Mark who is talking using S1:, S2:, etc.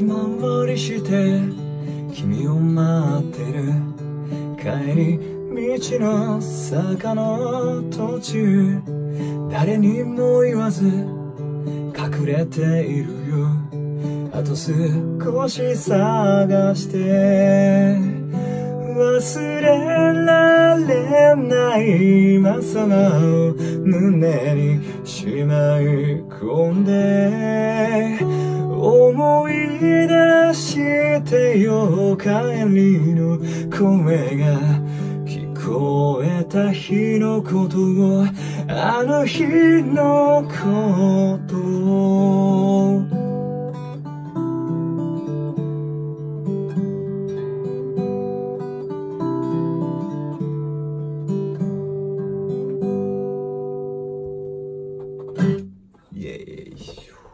S1: 回りして君を待ってる。帰り道の坂の途中、誰にも言わず隠れているよ。あと少し探して忘れられない今さまを胸にしまい込んで、思い出してよ帰りの声が聞こえた日のことを、あの日のことを。イエーイ。